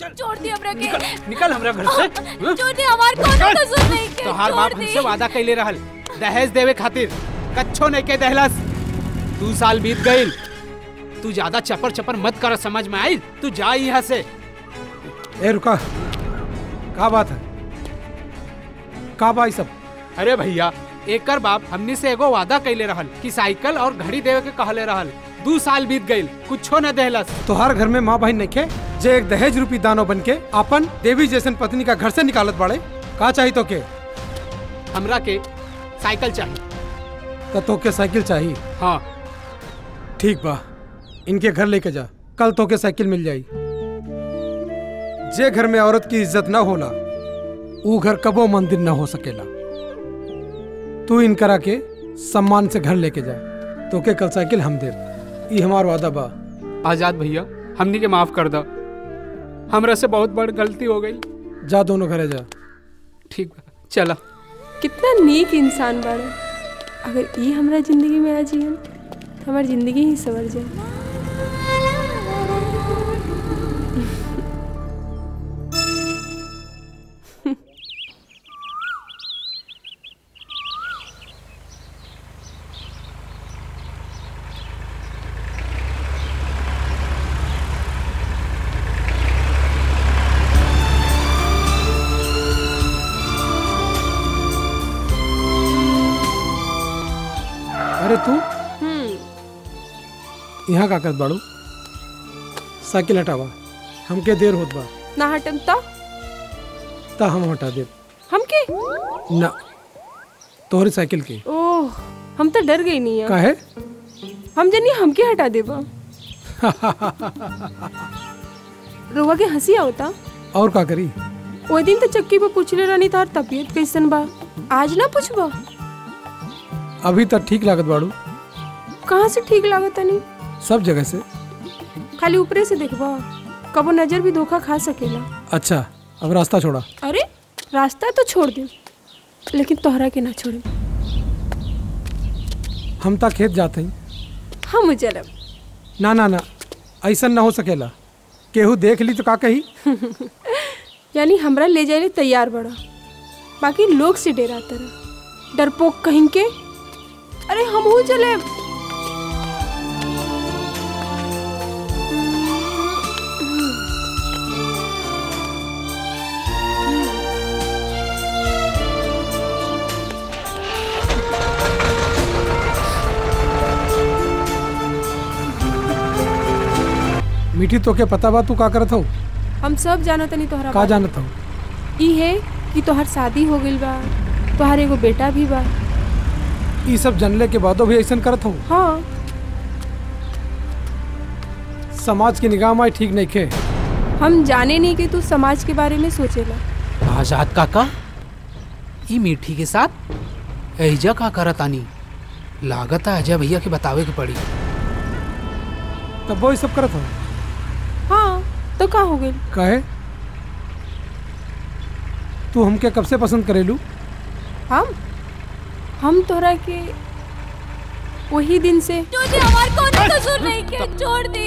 छोड़ दी हमरा के। निकल हमरा घर से। छोड़ दी, हमार कोनो कसूर नहीं के। तोहार बाप हमसे वादा कैले रहल दहेज देवे खातिर, कच्छो नहीं के दहलस। 2 साल बीत गइल, तू ज्यादा चपर चपर मत कर, समझ में आई? तू जा यहाँ से। ए रुका, का बात है? का बाई सब? अरे भैया, एकर बाप हमनी से एगो वादा कैले रहल कि साइकिल और घड़ी देवे के कहले रहल। 2 साल बीत गइल, कुछो न देहलस। तोहार घर में माँ बहन नहीं खे जे एक दहेज रूपी दानव बन के अपन देवी जैसन पत्नी का घर से निकालत बाड़े? का चाहिए तो के? हमरा के साइकिल चाहिए। तो के साइकिल चाहिए? हाँ ठीक बा, इनके घर लेके जा, कल तो के साइकिल मिल जाई। जे घर में औरत की इज्जत न होला वो घर कबो मंदिर न हो सकेला। तू इन करा के सम्मान से घर लेके जा, तो के कल साइकिल हम दे। ये हमार वादा बा। आजाद भैया, हमनी के माफ कर दो, हमरा से बहुत बड़ गलती हो गई। जा दोनों घरे जा। ठीक बा, चला। कितना नीक इंसान बाड़े। अगर ये हमरा जिंदगी में आ जाए तो हमारी जिंदगी ही संवर जाए। अरे तू यहाँ का करत बाड़ू? साइकिल हटावा, हमके देर होत बा। ना हटम ता हम हटा दे। हमके ना, तोहरी साइकिल की। ओह, हम तो डर गई नहीं है। काहे? हम जनी हमके हटा देबा। रोवा के हंसी आवता। और का करी? वो दिन तो चक्की पे पूछले रहनी तार तबीयत कैसन बा, आज ना पूछबा? अभी तक ठीक लागत बाड़ू। कहाँ से ठीक लागत नहीं? सब जगह से। खाली ऊपरे से देखबा, कबो नजर भी धोखा खा सकेला। अच्छा, अब रास्ता छोड़ा। अरे रास्ता तो छोड़ दे, लेकिन तोहरा के ना छोड़े। हम ता खेत जाते हैं। हम चलब। ना ना ना, ऐसा ना हो सकेला। केहू देख ली तो का कही? यानी हमरा ले जाए तैयार बड़ा, बाकी लोग से डराता रहा, डरपोक कहीं के। अरे हम हो चले। मीठी तो के पता बा तू का करत हो? हम सब जानत नहीं तोहरा। का जानत हो? ई है कि तोहर शादी हो गइल बा, तोहर एगो बेटा भी बा। ये सब जानले के बादो भी ऐसा करत हो? हाँ। समाज की निगाह में ठीक नहीं खे। हम जाने नहीं कि तू समाज के बारे में सोचेला। आजाद काका, ई मीठी के साथ एजा का करत आनी? लागत है अजय भैया के बतावे के पड़ी। तब वो सब करत हो? हाँ, तो का हो गइल? काहे? तू हमके कब से पसंद करेलू? हम तोहरा के वही दिन से। छोड़ दे, हमार कोनो कसूर नहीं के। छोड़ दे।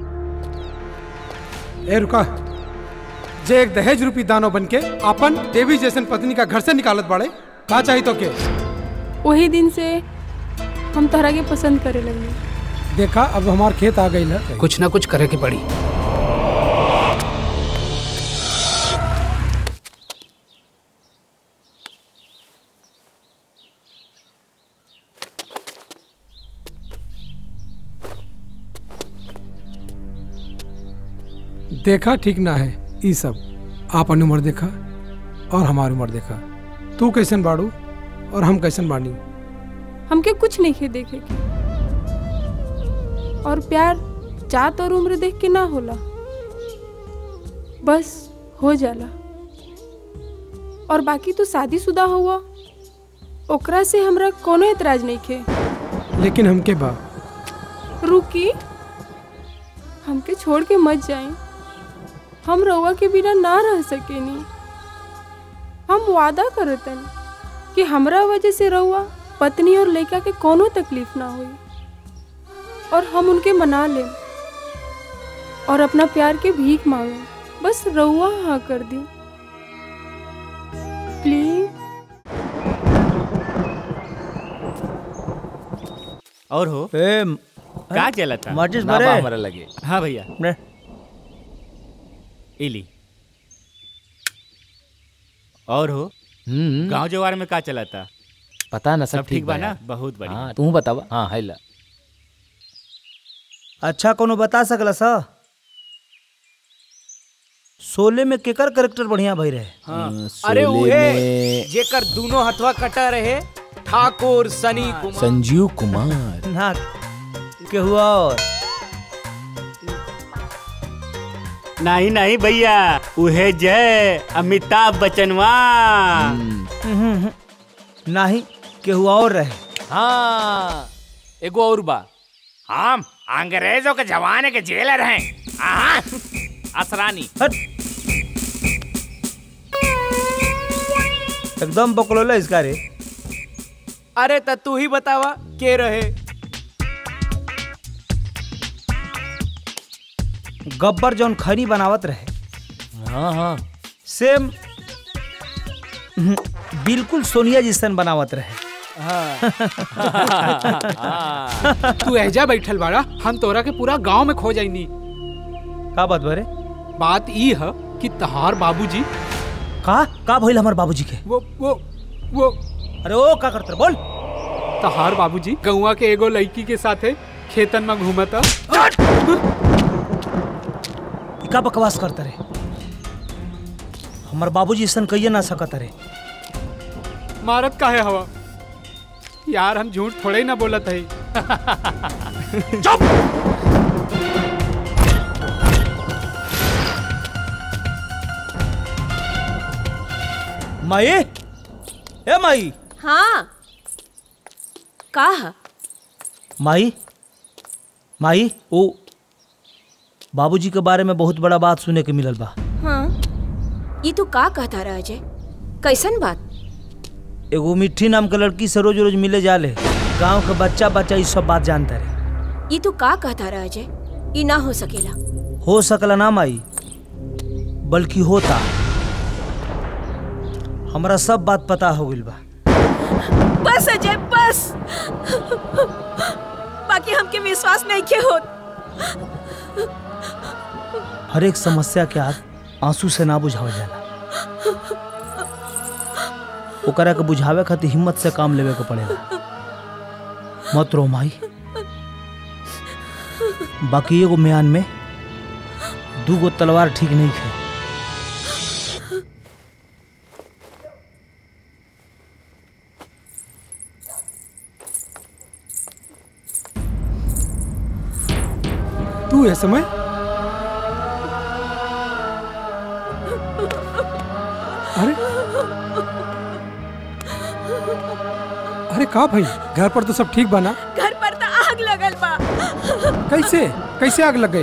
ए रुका, जे एक दहेज रूपी दानव बन के अपन देवी जैसन पत्नी का घर से निकालत बाड़े, का चाहिए तो के? वही दिन से हम तोहरा के पसंद करे लगने। देखा, अब हमार खेत आ गई है। कुछ ना कुछ करे के पड़ी। देखा, ठीक ना है ये सब। आपन उम्र देखा और हमारी उम्र देखा। तू कैसन बाड़ू और हम कैसन बानी। हमके कुछ नहीं खे देखे के। और प्यार जात और उम्र देख के ना होला, बस हो जाला। और बाकी तू शादीशुदा हुआ, ओकरा से हमरा कोनो एतराज नहीं खे। लेकिन हमके बा। रुकी, हमके छोड़ के मत जाए। हम रउआ के बिना ना रह सकेनी। हम वादा करतन कि हमरा वजह से रउआ, पत्नी और लड़का के कोनो तकलीफ ना हुई, और हम उनके मना लें और अपना प्यार के भीख मांगे। बस रउआ हाँ कर दी प्लीज। और हो का चला था माचिस ना भरे बा हमारा लगे। हाँ भैया ने इली। और हो गांव जवार में का चला था? पता ना सब ठीक बा ना? बहुत बढ़िया। हाँ तू बतावा। हाँ है ला। अच्छा कोनो बता सकला सा शोले में केकर कैरेक्टर बढ़िया भई रहे? अरे उहे जेकर दोनों हथवा कटा रहे, ठाकुर सनी कुमार। संजीव कुमार ना के हुआ और नहीं नहीं भैया उहे जय अमिताभ बच्चनवा। नहीं के हुआ और रहे। हाँ एगो और बा। हम अंग्रेजों के जमाने के जेलर हैं। असरानी। हट एकदम बकलोला इसका रे। अरे त तू ही बतावा के रहे? गब्बर जौन खनी बनावत रहे। हाँ हाँ सेम बिल्कुल सोनिया जिसन बनावत रहे। तू एजा बैठल बाड़ा, हम तोरा के पूरा गांव में खो जाइनी। का बात बरे? बात ई है कि तहार बाबूजी का भइल हमर बाबूजी के? वो अरे ओ का करत बोल। तहार बाबूजी गौवा के एगो लड़की के साथे खेतन में घूमता। का बकवास करता रे? हमर बाबूजी ऐसा कहिए ना सकत रे। मारत का है हवा यार, हम झूठ थोड़े ही ना बोलत है। चुप। माई ए माई। हाँ का माई माई ओ बाबूजी के बारे में बहुत बड़ा बात सुने के मिलल बा। हाँ ये तो का कहता रहा अजय? कैसन बात? एगो मिट्टी नाम के लड़की से रोज रोज मिले जाले। गांव के बच्चा बच्चा इस सब बात जानता रहे। ये तो का कहता रहा अजय? ये ना हो सकेला। हो सकला ना माई, बल्कि होता। हमरा सब बात पता हो गइल बा। बस अजय बस। बाकी हमके विश्वास नहीं के होत। हर एक समस्या के आग आंसू से ना बुझावल जाला। ओकरा के बुझावे खातिर हिम्मत से काम लेवे के पड़ेला। मत रो माई। बाकी एगो म्यान में दूगो तलवार ठीक नहीं है। तू है समय अरे अरे का भाई, घर पर तो सब ठीक बना? घर पर तो आग लगल बा। कैसे कैसे आग लग गई?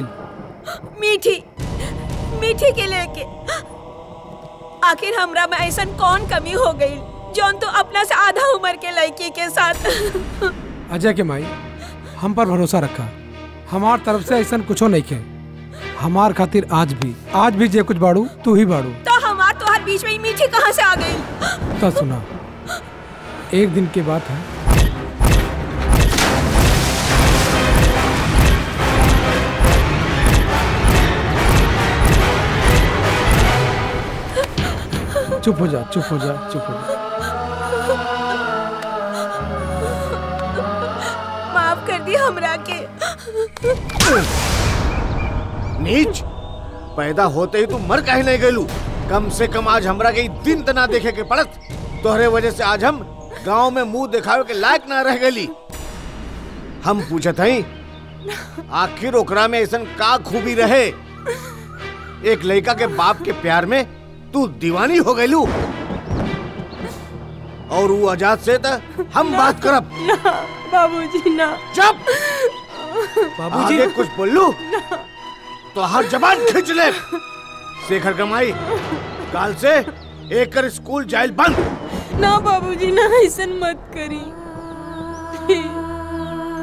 मीठी के लेके। आखिर हमरा में ऐसा कौन कमी हो गई जौन तो अपना से आधा उम्र के लड़की के साथ। अजय के माई हम पर भरोसा रखा। हमार तरफ से ऐसा कुछो नहीं के। हमार खातिर आज भी जे कुछ बाड़ू तू ही बाड़ू। तो हमार तो हर बीच में ही मीठी कहाँ से आ गई? तो सुना, एक दिन की बात है। चुप हो जा, चुप हो जा, चुप हो जा। माफ कर दी हमरा के। नीच, पैदा होते ही तू मर काहे नहीं गलू? कम से कम आज हमरा के दिन तना देखे के पड़त। तोहरे वजह से आज हम गांव में मुंह दिखावे के लायक ना रह गली। हम पूछत हई आखिर ओकरा में ऐसा का खूबी रहे? एक लड़का के बाप के प्यार में तू दीवानी हो गईलू। और वो आजाद से तो हम बात करब। बाबूजी ना। चुप। बाबूजी आगे कुछ बोल लू तो हर जबान खींच ले। शेखर कमाई काल से एक स्कूल जाइल बंद। ना बाबूजी ना, ऐसा मत करी।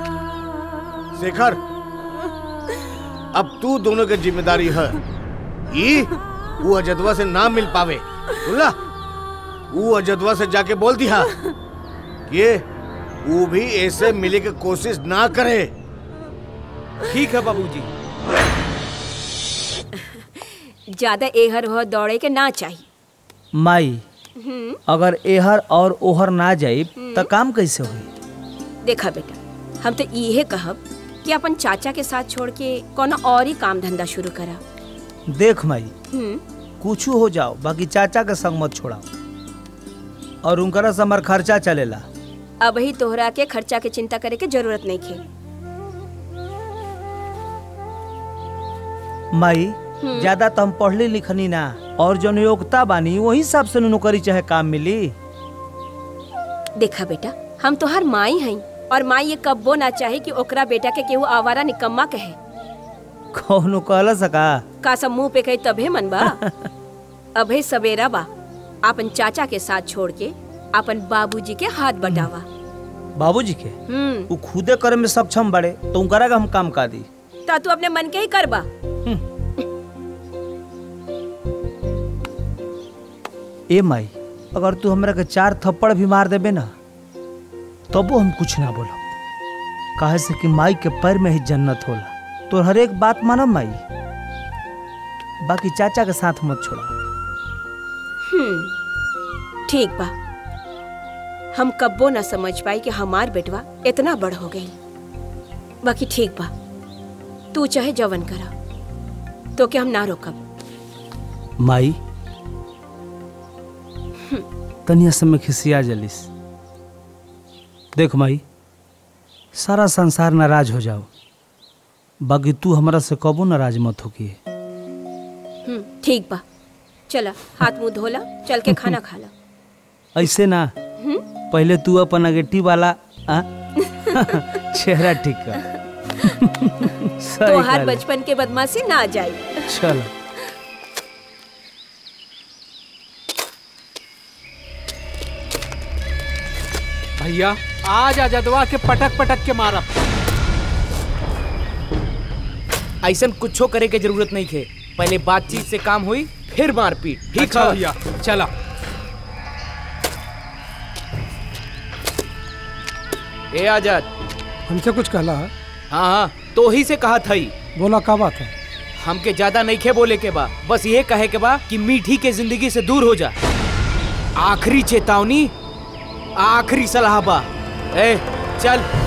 शेखर अब तू दोनों की जिम्मेदारी है। ई वो अजदवा से ना मिल पावे। बोला वो अजदवा से जाके बोल दिया कि वो भी ऐसे मिले की कोशिश ना करे। ठीक है बाबूजी। ज्यादा एहर हो दौड़े के ना चाहिए। माई अगर एहर और ओहर ना जाए तो काम कैसे हुई? देखा बेटा, हम तो यही कहब कि अपन चाचा के साथ छोड़ के कोनो और ही काम धंधा शुरू करा। देख माई, कुछ हो जाओ बाकी चाचा के संग मत छोड़ाओ, और उनकरा से हमार खर्चा चलेला। अब ही तोहरा के खर्चा के चिंता करे के जरूरत नहीं खे। माई ज्यादा तो हम पढ़ली लिखनी ना, और जो योग्यता बानी वही हिसाब से नौकरी चाहे काम मिली। देखा बेटा, हम तोहर माई हई, और माई ये कब्बो ना चाहे कि ओकरा बेटा के केहू आवारा निकम्मा कहे। कौनो कहला सका का सब मुंह पे कही तबे मन बा। अभे सवेरा बा, अपन चाचा के साथ छोड़ के अपन बाबूजी के हाथ बटावा। बाबूजी के वो खुदे करे में सक्षम बड़े तो उनकरा का हम काम का दी। ता तू अपने मन के ही करबा। ए माई, अगर तू हमरा के 4 थप्पड़ भी मार देबे ना तबो हम कुछ ना बोलब, काहे से कि माई के पैर में ही जन्नत होला। तो हर एक बात मानब माई, बाकी चाचा के साथ मत छोड़ा। ठीक बा, हम कब्बो ना समझ पाई कि हमार बेटवा इतना बड़ हो गई। बाकी ठीक बा, तू चाहे जवन करा, तो क्या हम ना रोकब। माई तनिया समय खिसिया जलिस। देख माई, सारा संसार नाराज हो जाओ, बाकी तू हमरा से कबो नाराज मत होकी। ठीक बा, चला हाथ मुंह धोला, चल के खाना खाला। ऐसे ना, पहले तू अपन अगेटी वाला चेहरा ठीक कर। तो हर बचपन के बदमाशी ना जाए। चल भैया, आज अजदवा के पटक पटक के मारा। ऐसा कुछो करे के जरूरत नहीं थे, पहले बातचीत से काम हुई फिर मारपीट। ठीक है भैया, चला। ए आजाद, हमसे कुछ कहला है? हाँ हाँ, तो ही से कहा था। बोला का बात है? हमके ज्यादा नहीं खे बोले के बा, बस ये कहे के बा कि मीठी के जिंदगी से दूर हो जा। आखिरी चेतावनी, आखिरी सलाह बा। ए चल।